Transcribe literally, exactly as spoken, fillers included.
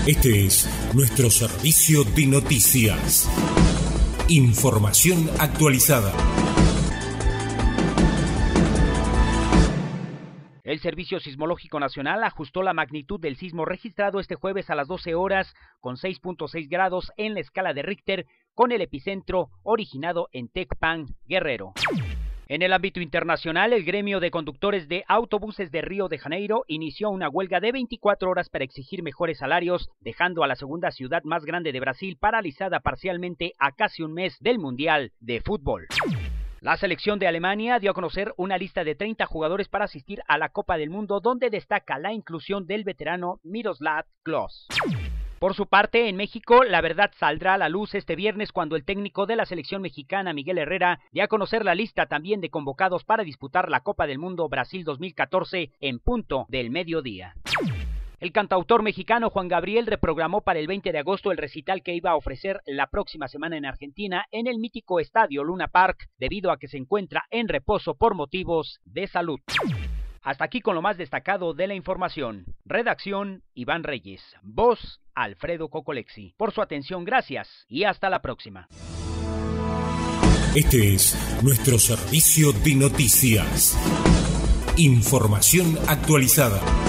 Este es nuestro servicio de noticias. Información actualizada. El Servicio Sismológico Nacional ajustó la magnitud del sismo registrado este jueves a las doce horas con seis punto seis grados en la escala de Richter, con el epicentro originado en Tecpan, Guerrero. En el ámbito internacional, el gremio de conductores de autobuses de Río de Janeiro inició una huelga de veinticuatro horas para exigir mejores salarios, dejando a la segunda ciudad más grande de Brasil paralizada parcialmente a casi un mes del Mundial de Fútbol. La selección de Alemania dio a conocer una lista de treinta jugadores para asistir a la Copa del Mundo, donde destaca la inclusión del veterano Miroslav Klose. Por su parte, en México, la verdad saldrá a la luz este viernes cuando el técnico de la selección mexicana, Miguel Herrera, dé a conocer la lista también de convocados para disputar la Copa del Mundo Brasil dos mil catorce en punto del mediodía. El cantautor mexicano Juan Gabriel reprogramó para el veinte de agosto el recital que iba a ofrecer la próxima semana en Argentina en el mítico estadio Luna Park, debido a que se encuentra en reposo por motivos de salud. Hasta aquí con lo más destacado de la información. Redacción, Iván Reyes. Voz, Alfredo Cocolexi. Por su atención, gracias y hasta la próxima. Este es nuestro servicio de noticias. Información actualizada.